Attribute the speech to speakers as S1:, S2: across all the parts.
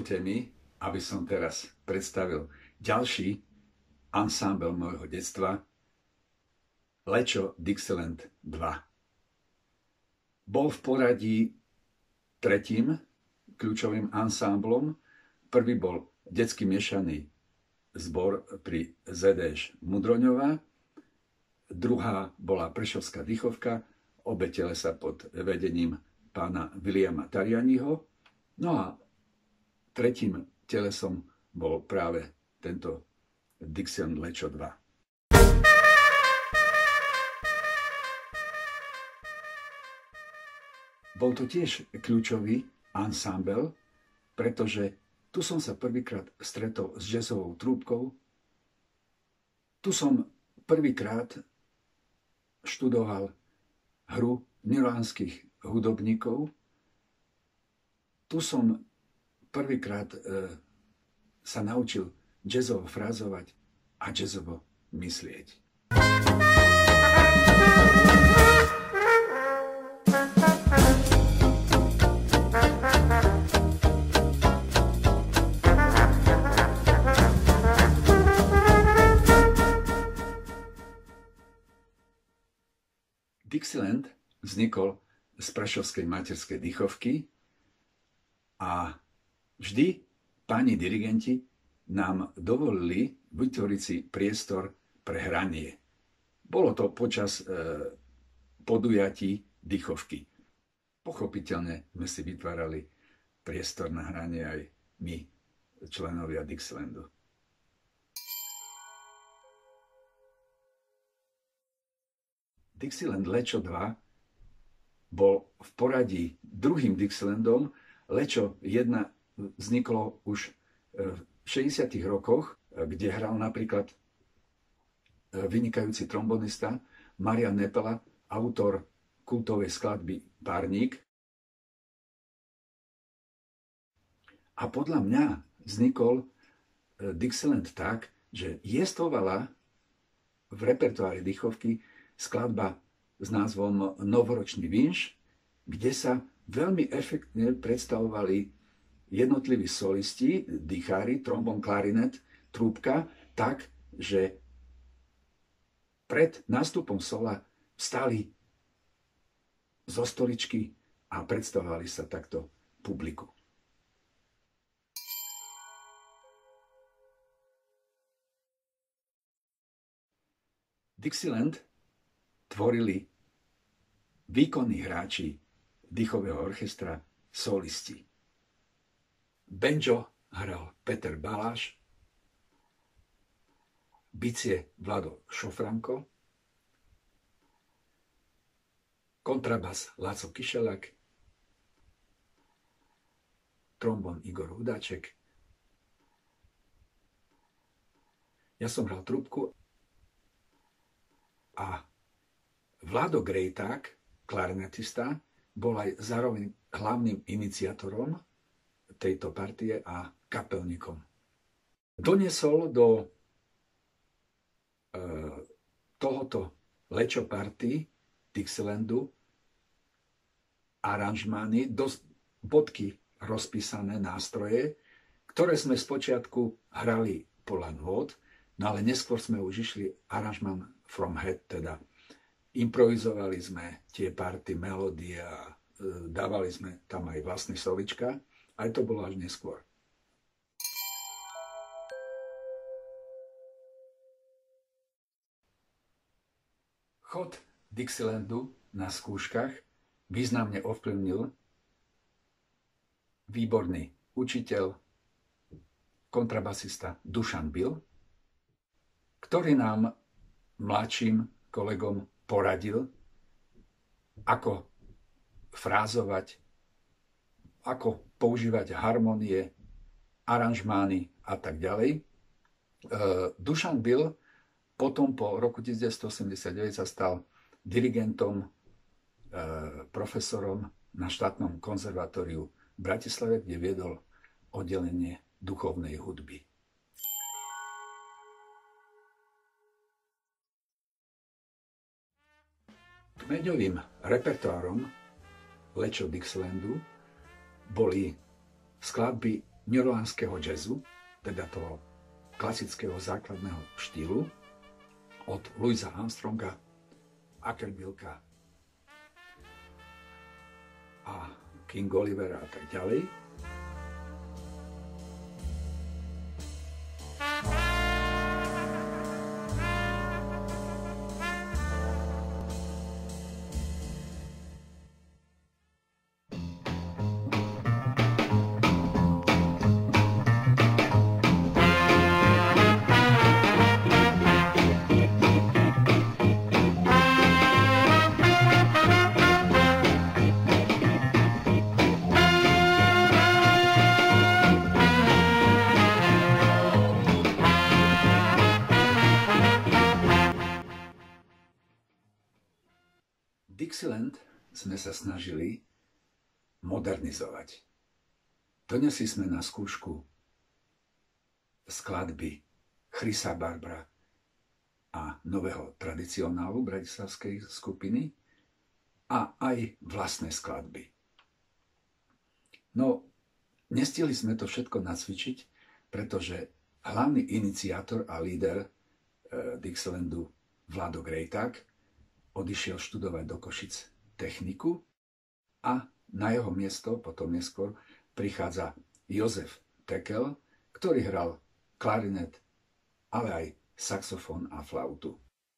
S1: Dovolte mi, aby som teraz predstavil ďalší ansámbel môjho detstva, Lečo Dixieland 2. Bol v poradí tretím kľúčovým ansámblom. Prvý bol detský miešaný zbor pri ZDŠ Mudroňová, druhá bola Prešovská dýchovka, obe telesa pod vedením pána Viliama Tarianiho. No a tretím telesom bol práve tento Dixieland Lečo 2. Bol to tiež kľúčový ansámbel, pretože tu som sa prvýkrát stretol s jazzovou trúbkou, tu som prvýkrát študoval hru newyorských hudobníkov, tu som prvýkrát sa naučil jazzovo frázovať a jazzovo myslieť. Dixieland vznikol z Prešovskej materskej dýchovky a vždy páni dirigenti nám dovolili vytvoriť si priestor pre hranie. Bolo to počas podujatí dýchovky. Pochopiteľne sme si vytvárali priestor na hranie aj my, členovia Dixielandu. Dixieland Lečo 2 bol v poradí druhým Dixielandom. Lečo 1 vzniklo už v 60. rokoch, kde hral napríklad vynikajúci trombonista Marian Nepela, autor kultovej skladby Párník. A podľa mňa vznikol Dixieland tak, že jestvovala v repertoári dýchovky skladba s názvom Novoročný vinš, kde sa veľmi efektne predstavovali jednotliví solisti, dýchári, trombon, klarinet, trúbka, tak, že pred nástupom sola vstali zo stoličky a predstavovali sa takto publiku. Dixieland tvorili výkonní hráči dýchového orchestra, solisti. Banjo hral Peter Baláš, bicie Vlado Šofranko, kontrabas Láco Kyšelák, trombon Igor Hudáček. Ja som hral trúbku a Vlado Grejták, klarinetista, bol aj zároveň hlavným iniciátorom tejto partie a kapelníkom. Doniesol do tohoto Lečo party Dixielandu aranžmány, dosť bodky rozpísané nástroje, ktoré sme spočiatku hrali podľa nôt, no ale neskôr sme už išli aranžmán from head, teda improvizovali sme tie party, melódie a dávali sme tam aj vlastné slovička. Aj to bolo až neskôr. Chod Dixielandu na skúškach významne ovplyvnil výborný učiteľ, kontrabasista Dušan Bil, ktorý nám, mladším kolegom, poradil, ako frázovať, ako používať harmonie, aranžmány a tak ďalej. Dušan Bil potom po roku 1989 sa stal dirigentom, profesorom na štátnom konzervatóriu v Bratislave, kde viedol oddelenie duchovnej hudby. Kmeňovým repertoárom Lečo Dixielandu boli skladby neorleánskeho jazzu, teda toho klasického základného štýlu, od Louisa Armstronga, Akerbylka a King Olivera a tak ďalej. Dixieland sme sa snažili modernizovať. Donesli sme na skúšku skladby Chrisa Barbara a nového tradicionálu bratislavskej skupiny a aj vlastné skladby. No, nestihli sme to všetko nacvičiť, pretože hlavný iniciátor a líder Dixielandu Vlado Grejták odišiel študovať do Košic techniku a na jeho miesto potom neskôr prichádza Jozef Tekel, ktorý hral klarinet, ale aj saxofón a flautu.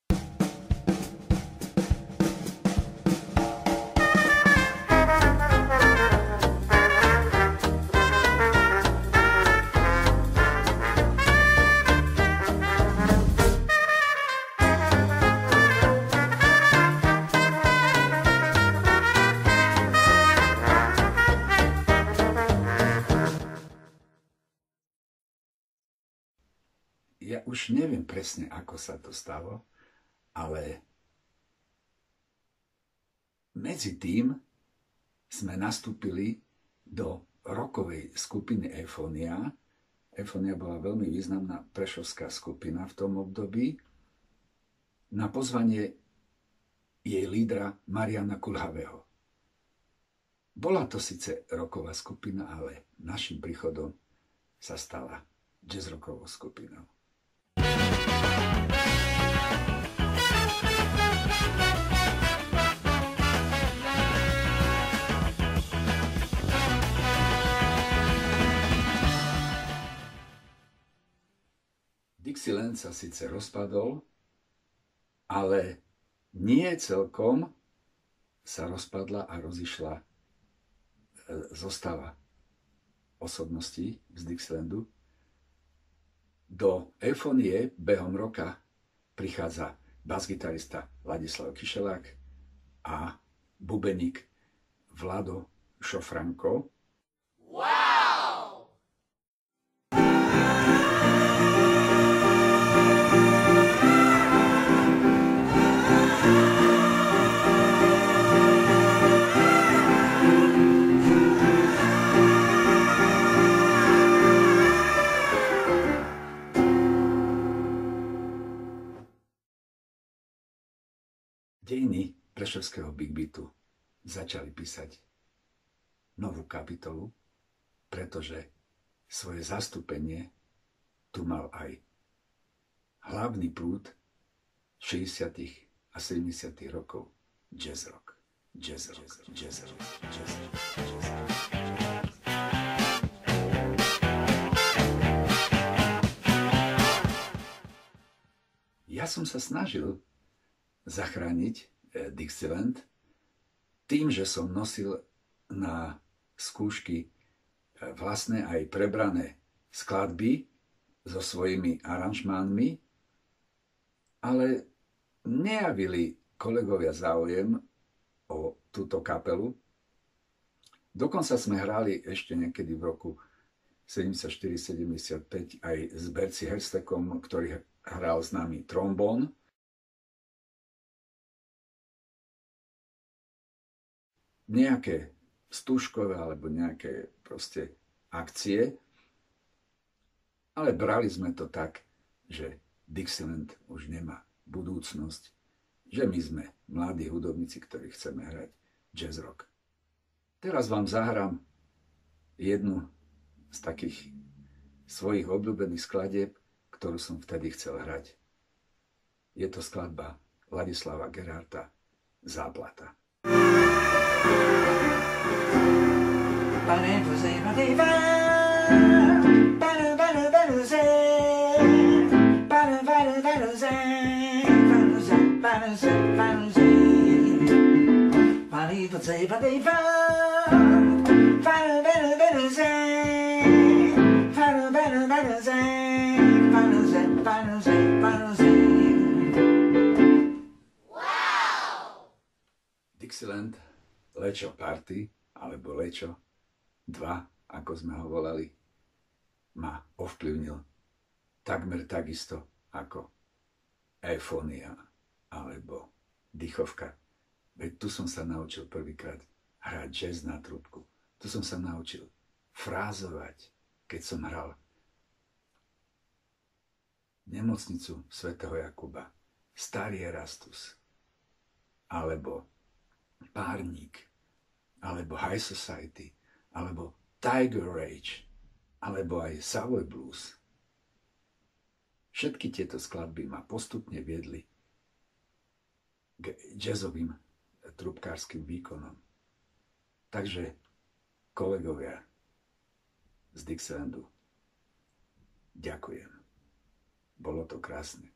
S1: Ja už neviem presne, ako sa to stalo, ale medzi tým sme nastúpili do rockovej skupiny Euphonia. Euphonia bola veľmi významná prešovská skupina v tom období. Na pozvanie jej lídra Mariana Kulhavého. Bola to síce rocková skupina, ale našim príchodom sa stala jazz-rockovou skupinou. Dixieland sa síce rozpadol, ale nie celkom sa rozpadla a rozišla zostava osobností z Dixielandu. Do Euphonie behom roka prichádza basgitarista Ladislav Kyšelák a bubeník Vlado Šofranko. Wow! Dejiny prešovského Big Beatu začali písať novú kapitolu, pretože svoje zastúpenie tu mal aj hlavný prúd 60. a 70. rokov jazz rock. Jazz rock, jazz rock, jazz rock, jazz rock. Ja som sa snažil zachrániť Dixieland tým, že som nosil na skúšky vlastné aj prebrané skladby so svojimi aranžmánmi, ale nejavili kolegovia záujem o túto kapelu. Dokonca sme hrali ešte niekedy v roku 74-75 aj s Berci Herstekom, ktorý hral s nami trombón. Nejaké stúžkové alebo nejaké proste akcie, ale brali sme to tak, že Dixieland už nemá budúcnosť, že my sme mladí hudobníci, ktorí chceme hrať jazz rock. Teraz vám zahrám jednu z takých svojich obľúbených skladieb, ktorú som vtedy chcel hrať. Je to skladba Ladislava Gerharta Záplata. Dixieland Lečo Party, alebo Lečo 2, ako sme ho volali, ma ovplyvnil takmer takisto ako Eufónia alebo Dychovka. Veď tu som sa naučil prvýkrát hrať jazz na trúbku. Tu som sa naučil frázovať, keď som hral Nemocnicu svätého Jakuba, Starý Erastus, alebo Párnik, alebo High Society, alebo Tiger Rage, alebo aj Savoy Blues. Všetky tieto skladby ma postupne viedli k jazzovým trúbkárskym výkonom. Takže, kolegovia z Dixielandu, ďakujem. Bolo to krásne.